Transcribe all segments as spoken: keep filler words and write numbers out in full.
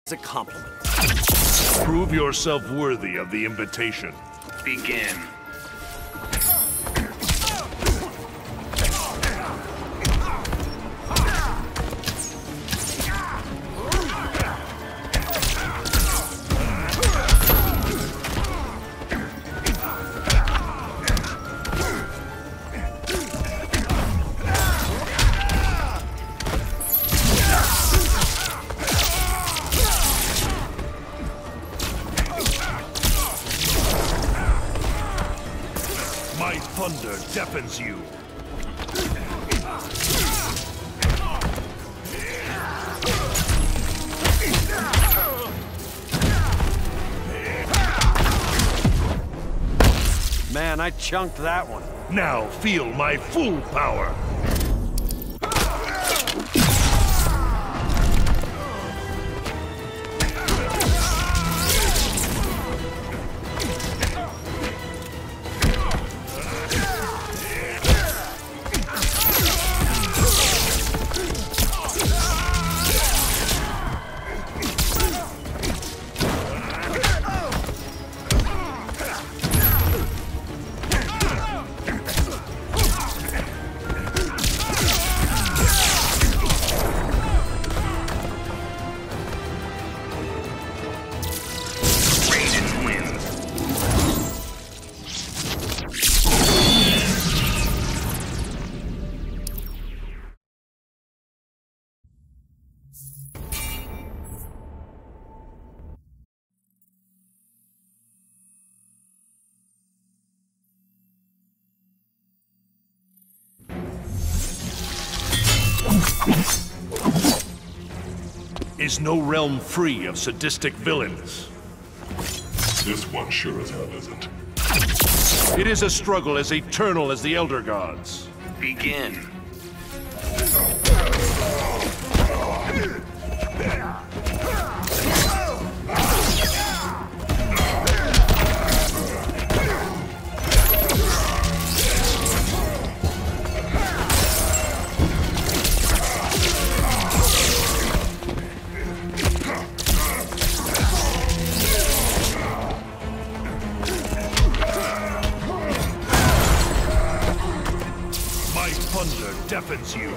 It's a compliment. Prove yourself worthy of the invitation. Begin. My thunder deafens you. Man, I chunked that one. Now feel my full power. Is no realm free of sadistic villains? This one sure as hell isn't. It is a struggle as eternal as the Elder Gods. Begin. Thunder deafens you.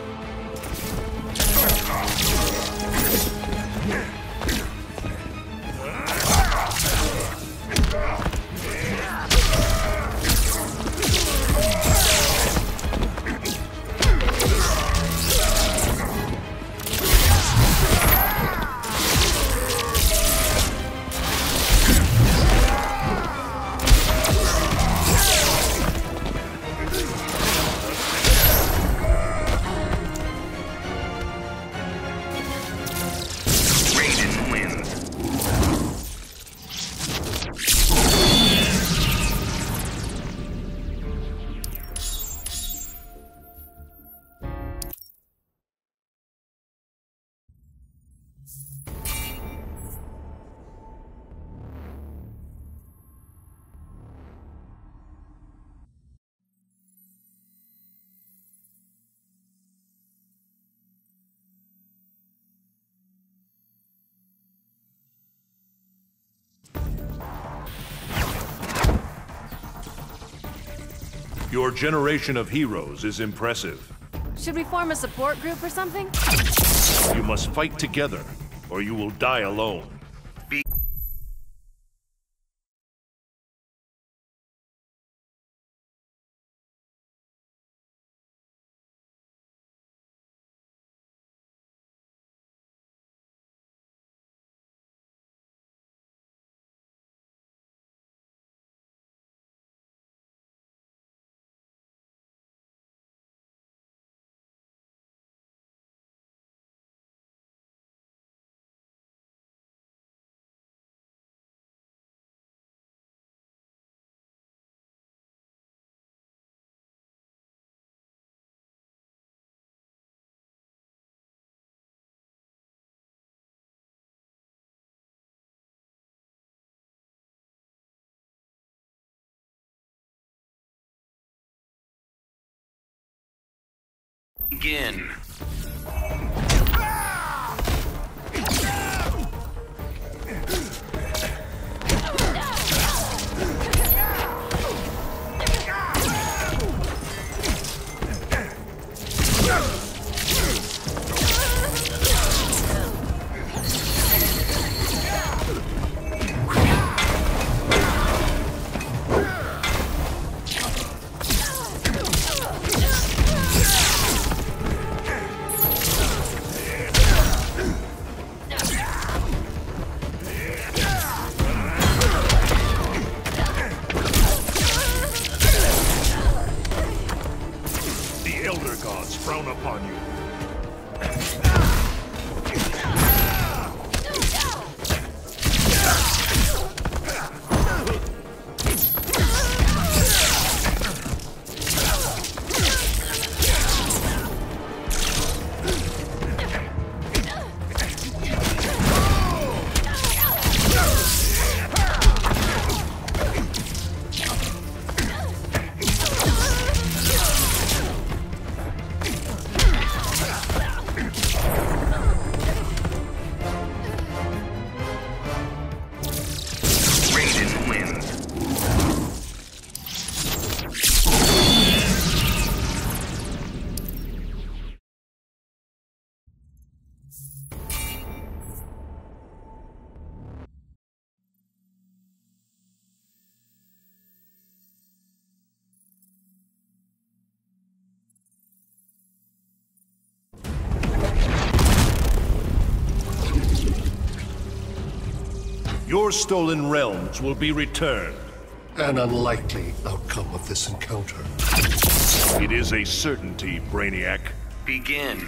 Your generation of heroes is impressive. Should we form a support group or something? You must fight together, or you will die alone. Begin. Your stolen realms will be returned. An unlikely outcome of this encounter. It is a certainty, Brainiac. Begin.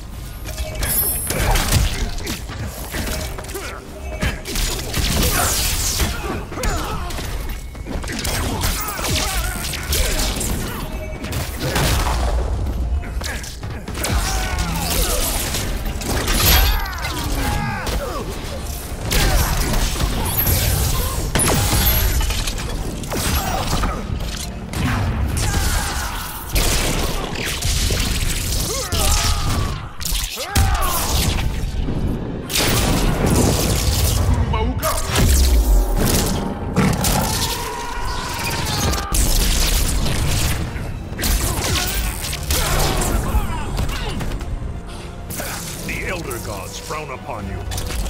Upon you.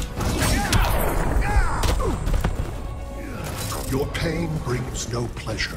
Your pain brings no pleasure.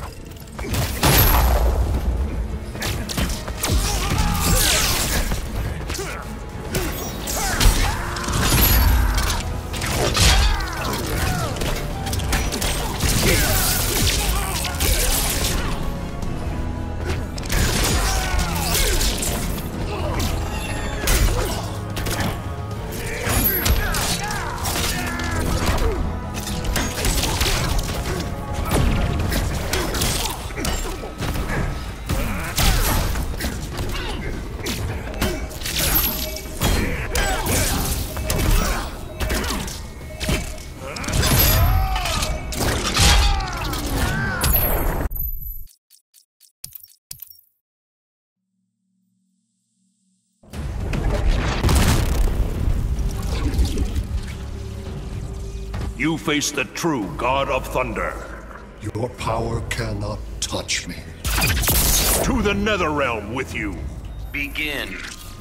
You face the true God of Thunder. Your power cannot touch me. To the Netherrealm with you. Begin.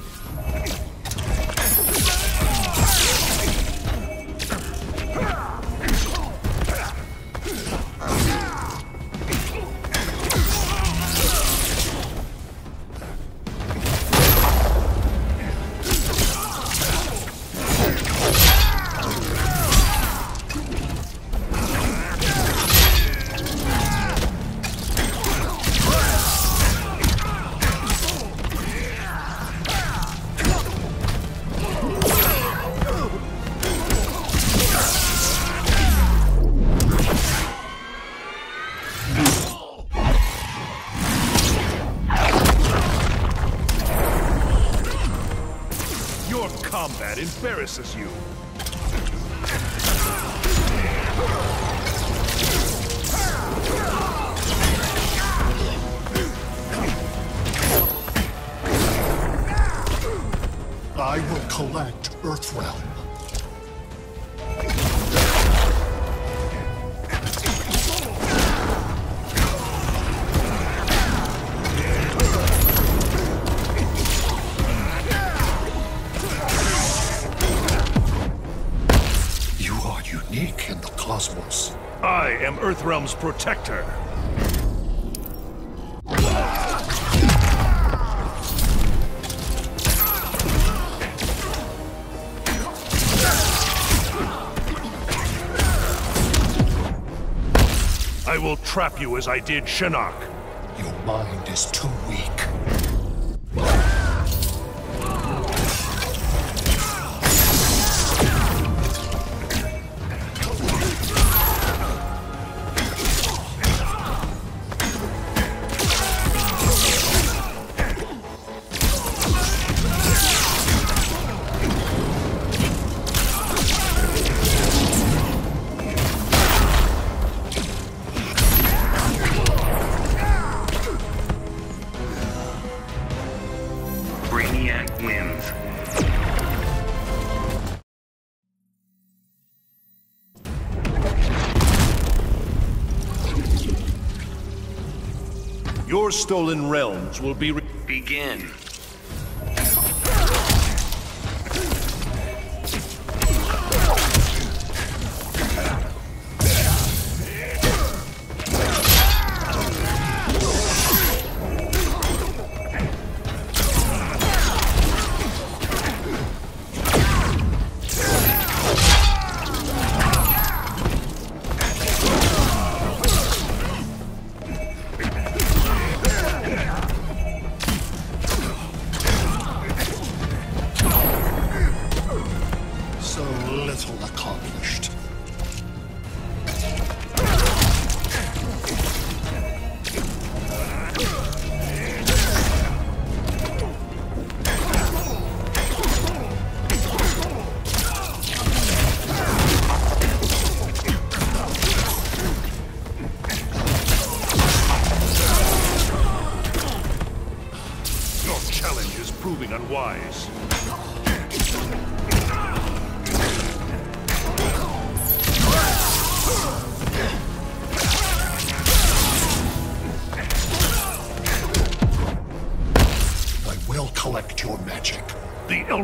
Combat embarrasses you. I will collect Earthrealm. Unique in the cosmos. I am Earthrealm's protector. I will trap you as I did Shinnok. Your mind is too weak. Brainiac wins. Your stolen realms will be re- Begin.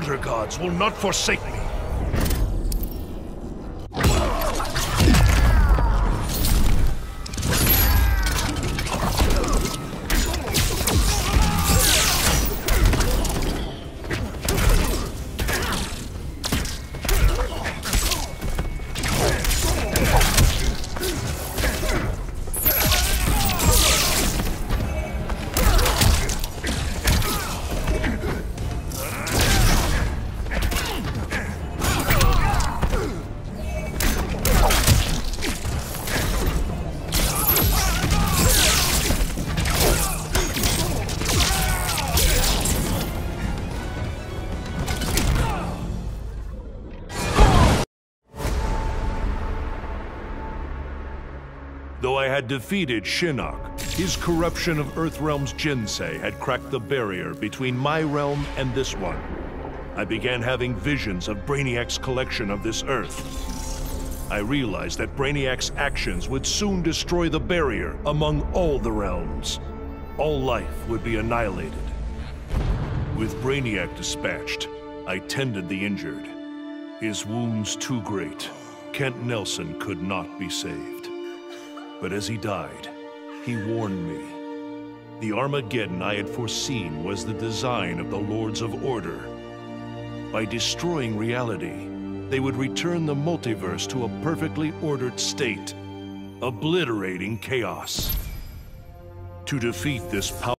Elder Gods will not forsake me. Though I had defeated Shinnok, his corruption of Earthrealm's Jinsei had cracked the barrier between my realm and this one. I began having visions of Brainiac's collection of this Earth. I realized that Brainiac's actions would soon destroy the barrier among all the realms. All life would be annihilated. With Brainiac dispatched, I tended the injured. His wounds too great, Kent Nelson could not be saved. But as he died, he warned me. The Armageddon I had foreseen was the design of the Lords of Order. By destroying reality, they would return the multiverse to a perfectly ordered state, obliterating chaos. To defeat this power